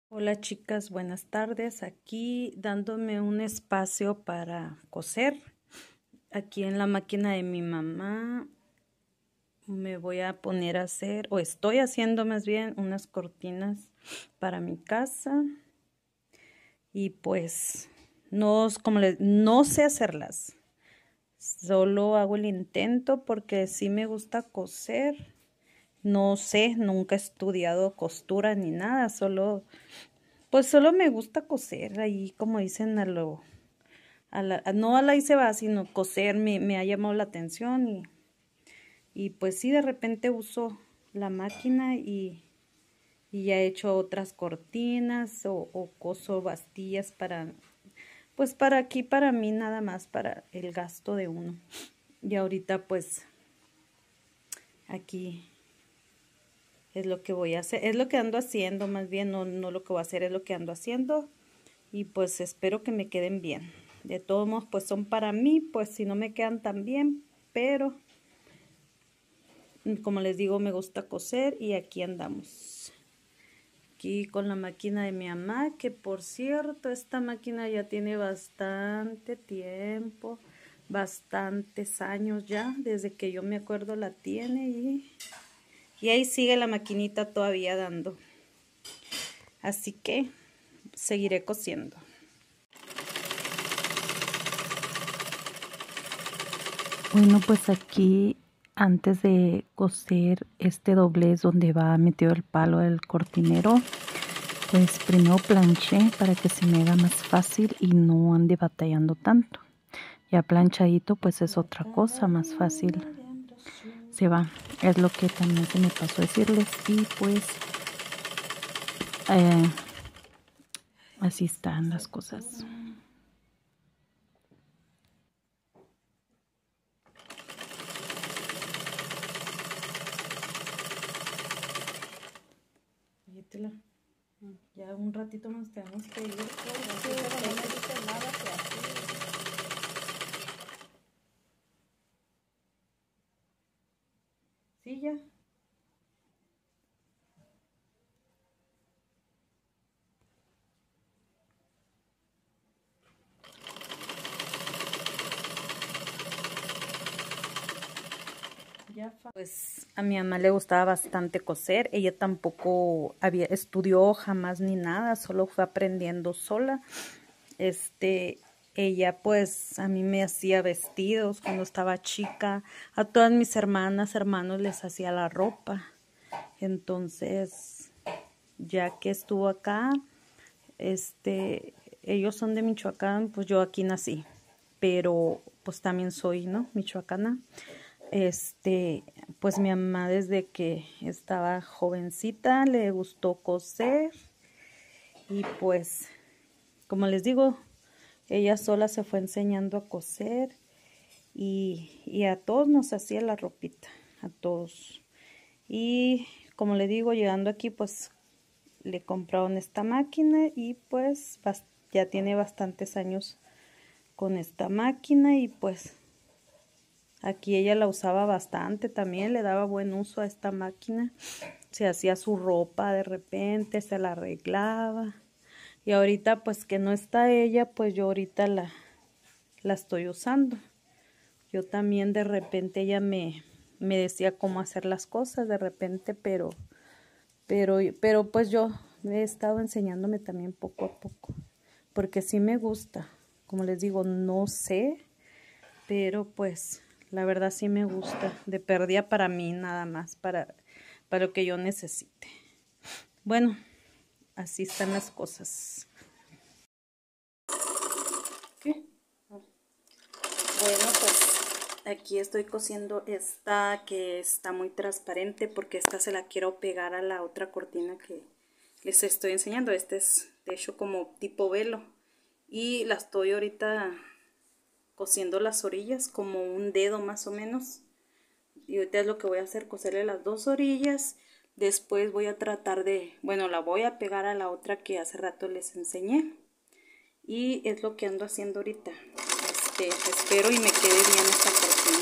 Hola chicas, buenas tardes. Aquí dándome un espacio para coser. Aquí en la máquina de mi mamá me voy a poner a hacer, o estoy haciendo más bien, unas cortinas para mi casa. Y pues no sé hacerlas. Solo hago el intento porque sí me gusta coser. No sé, nunca he estudiado costura ni nada, solo me gusta coser, ahí como dicen no a la hice va, sino coser me ha llamado la atención y pues sí, de repente uso la máquina y ya he hecho otras cortinas o coso bastillas pues para aquí, para mí nada más, para el gasto de uno. Y ahorita pues aquí es lo que voy a hacer, es lo que ando haciendo, más bien no lo que voy a hacer, es lo que ando haciendo. Y pues espero que me queden bien. De todos modos, pues son para mí, pues si no me quedan tan bien, pero como les digo, me gusta coser y aquí andamos. Aquí con la máquina de mi mamá, que por cierto, esta máquina ya tiene bastante tiempo, bastantes años ya, desde que yo me acuerdo la tiene y ahí sigue la maquinita todavía dando. Así que seguiré cosiendo. Bueno, pues aquí antes de coser este doblez donde va metido el palo del cortinero, pues primero planché para que se me haga más fácil y no ande batallando tanto. Ya planchadito pues es otra cosa, más fácil se va. Es lo que también se me pasó decirles y pues así están las cosas. Ya un ratito nos tenemos que ir porque no me dice nada que hacer. Sí, ya. Pues a mi mamá le gustaba bastante coser, ella tampoco estudió jamás ni nada, solo fue aprendiendo sola. Ella pues a mí me hacía vestidos cuando estaba chica, a todas mis hermanas, hermanos les hacía la ropa. Entonces, ya que estuvo acá, ellos son de Michoacán, pues yo aquí nací, pero pues también soy, ¿no? Michoacana. Pues mi mamá desde que estaba jovencita le gustó coser y pues, como les digo, ella sola se fue enseñando a coser y a todos nos hacía la ropita, a todos. Y como le digo, llegando aquí, pues le compraron esta máquina y pues ya tiene bastantes años con esta máquina y pues aquí ella la usaba bastante también, le daba buen uso a esta máquina. Se hacía su ropa de repente, se la arreglaba. Y ahorita pues que no está ella, pues yo ahorita la estoy usando. Yo también de repente ella me decía cómo hacer las cosas de repente, pero pues yo he estado enseñándome también poco a poco. Porque sí me gusta. Como les digo, no sé, pero pues la verdad sí me gusta. De perdida para mí nada más, para lo que yo necesite. Bueno, así están las cosas. ¿Qué? Bueno, pues aquí estoy cosiendo esta que está muy transparente porque esta se la quiero pegar a la otra cortina que les estoy enseñando. Este es de hecho como tipo velo y la estoy ahorita cosiendo las orillas como un dedo más o menos. Y ahorita es lo que voy a hacer, coserle las dos orillas. Después voy a tratar de, bueno, la voy a pegar a la otra que hace rato les enseñé. Y es lo que ando haciendo ahorita. Espero y me quede bien esta cortina.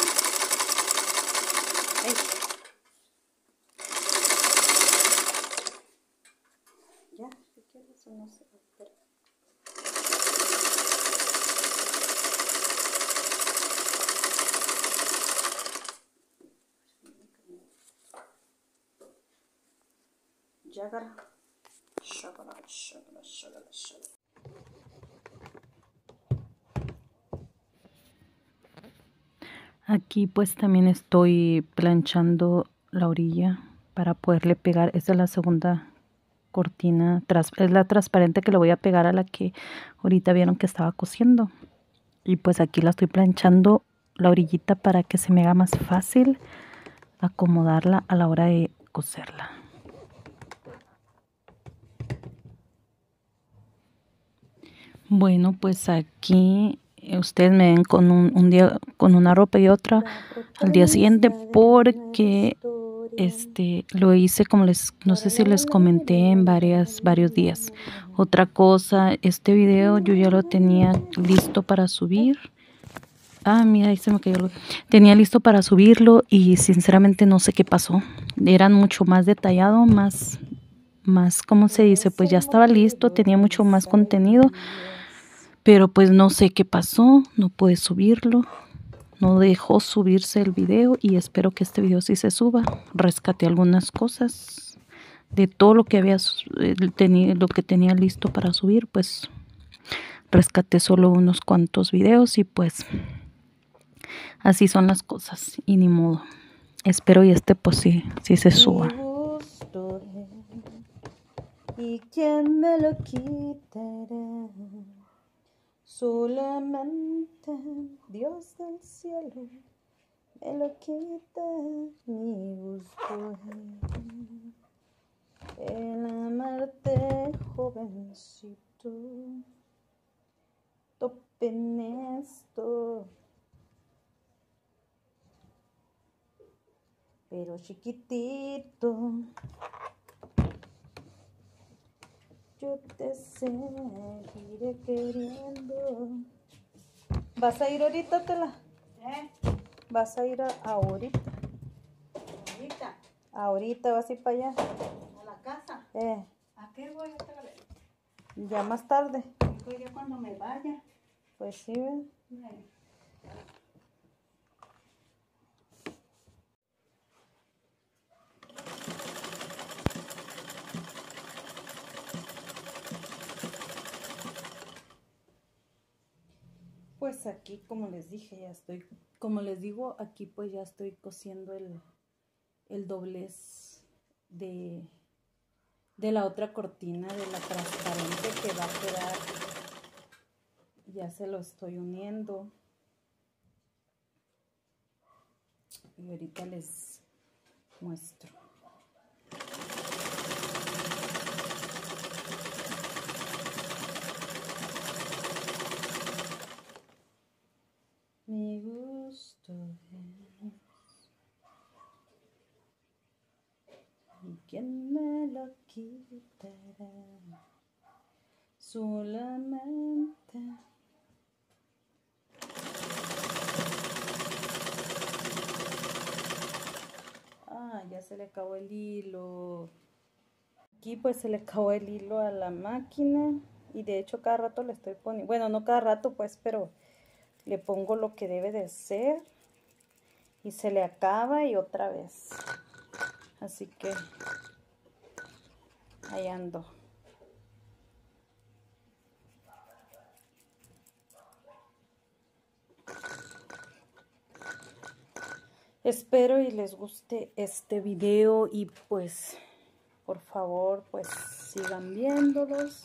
Ay. Ya, ¿qué quieres? Eso no se va a hacer. Yagara. Shagara, shagara, shagara, shagara. Aquí pues también estoy planchando la orilla para poderle pegar. Esta es la segunda cortina, es la transparente que le voy a pegar a la que ahorita vieron que estaba cosiendo. Y pues aquí la estoy planchando la orillita para que se me haga más fácil acomodarla a la hora de coserla. Bueno, pues aquí ustedes me ven con un día con una ropa y otra al día siguiente porque lo hice como no sé si les comenté en varios días. Otra cosa, este video yo ya lo tenía listo para subir. Ah, mira, ahí se me cayó. Tenía listo para subirlo y sinceramente no sé qué pasó. Eran mucho más detallado, más, ¿cómo se dice? Pues ya estaba listo, tenía mucho más contenido. Pero pues no sé qué pasó, no pude subirlo, no dejó subirse el video y espero que este video sí se suba. Rescaté algunas cosas de todo lo que lo que tenía listo para subir, pues rescaté solo unos cuantos videos y pues así son las cosas y ni modo. Espero y pues sí se suba. ¿Y quién me lo quitará? Solamente Dios del cielo me lo quita mi gusto. El amarte, jovencito, topen esto. Pero chiquitito, yo te seguiré queriendo. ¿Vas a ir ahorita, Tela? ¿Vas a ir ahorita? ¿Ahorita? Ahorita vas a ir para allá. ¿A la casa? ¿A qué voy otra vez? Ya más tarde. Pues ya cuando me vaya. Pues sí, ¿ven? Pues aquí, como les dije, ya estoy, como les digo, aquí pues ya estoy cosiendo el doblez de la otra cortina, de la transparente que va a quedar. Ya se lo estoy uniendo. Y ahorita les muestro. Mi gusto es. ¿Y quién me lo quitará? Solamente. Ah, ya se le acabó el hilo. Aquí pues se le acabó el hilo a la máquina. Y de hecho cada rato le estoy poniendo. Bueno, no cada rato pues, pero le pongo lo que debe de ser. Y se le acaba y otra vez. Así que ahí ando. Espero y les guste este video y pues por favor pues sigan viéndolos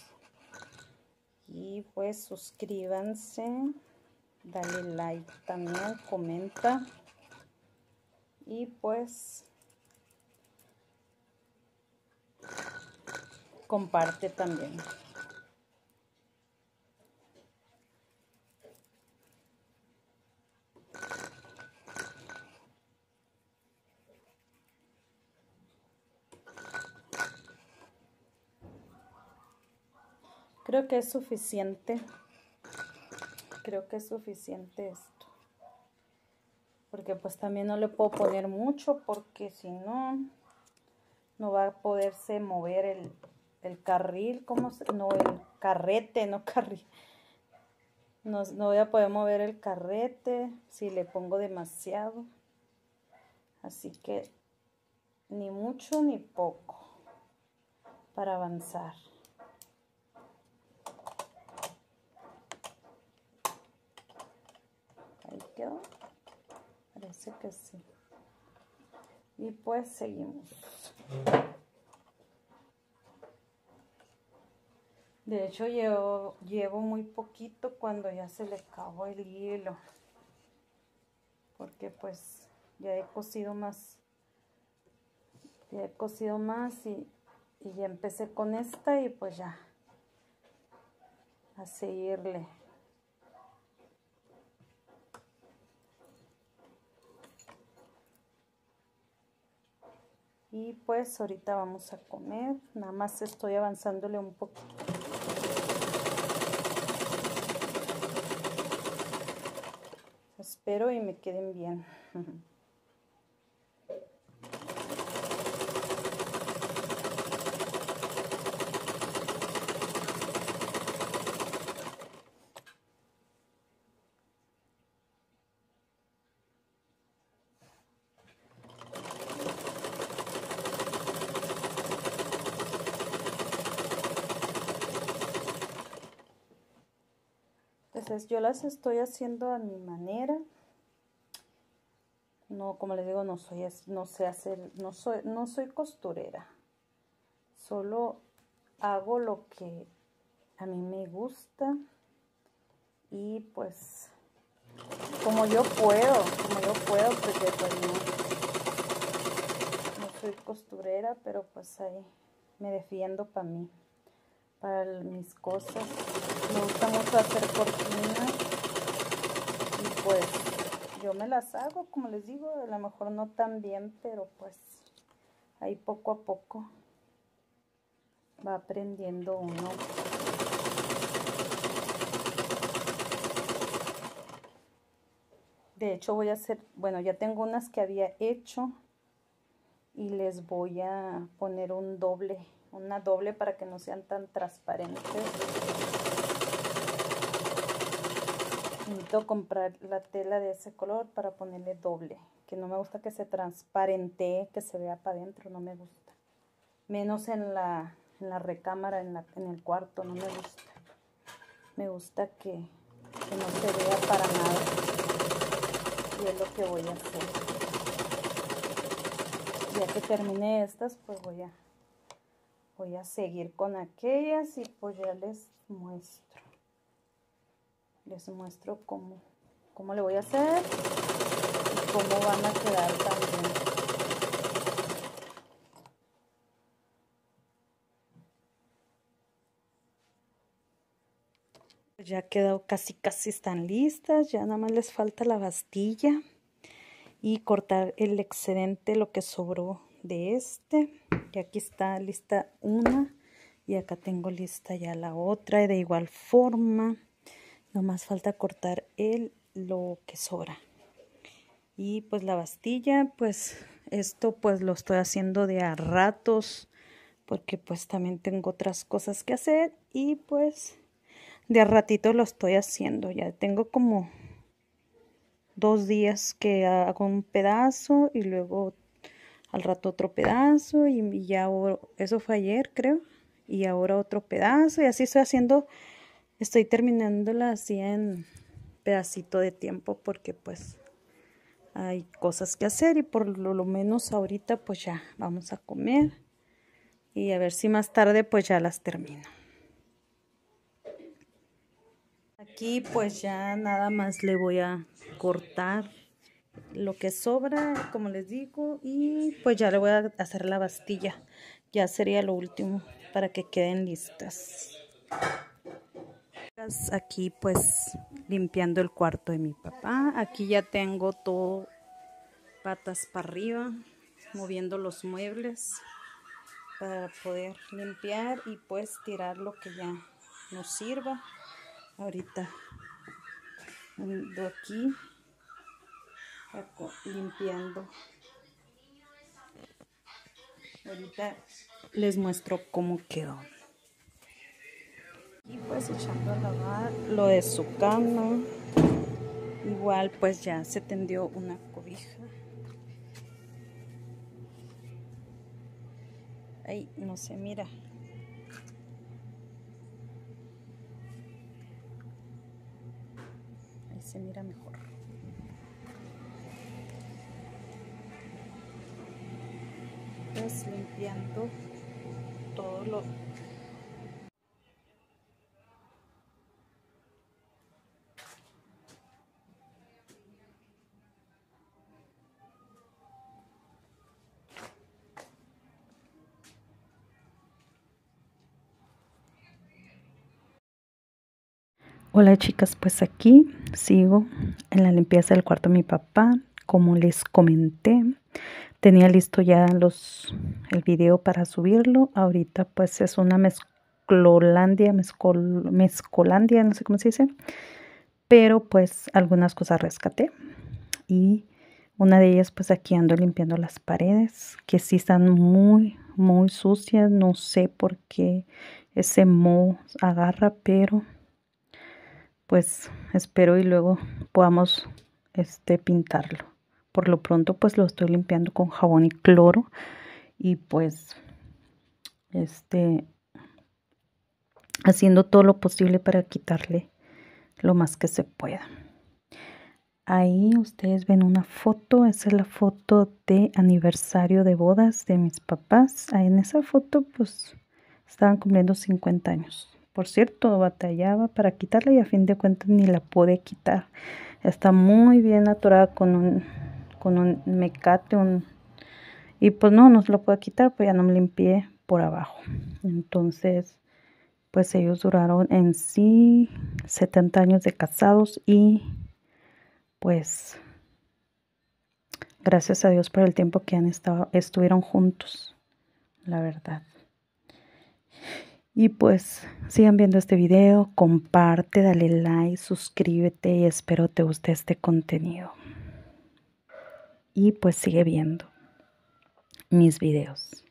y pues suscríbanse, dale like también, comenta y pues comparte también. Creo que es suficiente. Creo que es suficiente esto. Porque pues también no le puedo poner mucho porque si no, no va a poderse mover el carril, no, el carrete, no carril. No voy a poder mover el carrete si le pongo demasiado. Así que ni mucho ni poco para avanzar. Ahí quedó. Parece que sí. Y pues seguimos. De hecho llevo muy poquito cuando ya se le acabó el hilo. Porque pues ya he cosido más. Y ya empecé con esta y pues ya a seguirle. Y pues ahorita vamos a comer. Nada más estoy avanzándole un poquito. Espero y me queden bien. Entonces yo las estoy haciendo a mi manera. No, como les digo, no soy costurera. Solo hago lo que a mí me gusta y pues como yo puedo, porque pues no soy costurera, pero pues ahí me defiendo para mí, para mis cosas. Me gusta mucho hacer cortinas y pues yo me las hago, como les digo, a lo mejor no tan bien, pero pues ahí poco a poco va aprendiendo uno. De hecho voy a hacer, bueno, ya tengo unas que había hecho y les voy a poner una doble para que no sean tan transparentes. Necesito comprar la tela de ese color para ponerle doble, que no me gusta que se transparente, que se vea para adentro, no me gusta. Menos en la recámara, en el cuarto, no me gusta. Me gusta que no se vea para nada. Y es lo que voy a hacer. Ya que termine estas, pues voy a seguir con aquellas y pues ya les muestro cómo le voy a hacer y cómo van a quedar también. Ya quedó, casi están listas, ya nada más les falta la bastilla y cortar el excedente, lo que sobró de este. Y aquí está lista una y acá tengo lista ya la otra, y de igual forma nomás falta cortar lo que sobra. Y pues la bastilla, pues esto pues lo estoy haciendo de a ratos porque pues también tengo otras cosas que hacer y pues de a ratito lo estoy haciendo. Ya tengo como 2 días que hago un pedazo y luego al rato otro pedazo y ya eso fue ayer creo, y ahora otro pedazo y así estoy terminándola así en pedacito de tiempo porque pues hay cosas que hacer y por lo menos ahorita pues ya vamos a comer y a ver si más tarde pues ya las termino. Aquí pues ya nada más le voy a cortar lo que sobra, como les digo, y pues ya le voy a hacer la bastilla. Ya sería lo último para que queden listas. Aquí pues limpiando el cuarto de mi papá. Aquí ya tengo todo patas para arriba, moviendo los muebles para poder limpiar y pues tirar lo que ya nos sirva. Ahorita ando aquí limpiando. Ahorita les muestro cómo quedó. Y pues echando a lavar lo de su cama. Igual pues ya se tendió una cobija. Ay, no se mira. Ahí se mira mejor. Pues limpiando todo lo... Hola chicas, pues aquí sigo en la limpieza del cuarto de mi papá. Como les comenté, tenía listo ya el video para subirlo. Ahorita pues es una mezcolandia, no sé cómo se dice. Pero pues algunas cosas rescaté. Y una de ellas pues aquí ando limpiando las paredes, que sí están muy, muy sucias. No sé por qué ese moho agarra, pero... pues espero y luego podamos pintarlo. Por lo pronto pues lo estoy limpiando con jabón y cloro y pues haciendo todo lo posible para quitarle lo más que se pueda. Ahí ustedes ven una foto, esa es la foto de aniversario de bodas de mis papás. Ahí en esa foto pues estaban cumpliendo 50 años. Por cierto, batallaba para quitarla y a fin de cuentas ni la pude quitar. Está muy bien atorada con un mecate, y pues no se lo puedo quitar, pues ya no me limpié por abajo. Entonces, pues ellos duraron en sí 70 años de casados y pues gracias a Dios por el tiempo que estuvieron juntos, la verdad. Y pues sigan viendo este video, comparte, dale like, suscríbete y espero te guste este contenido. Y pues sigue viendo mis videos.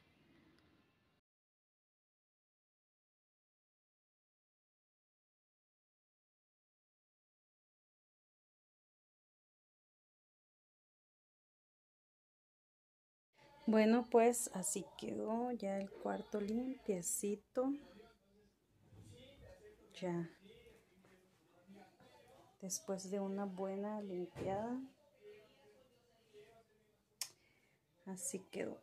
Bueno, pues así quedó ya el cuarto limpiecito. Ya después de una buena limpiada, así quedó.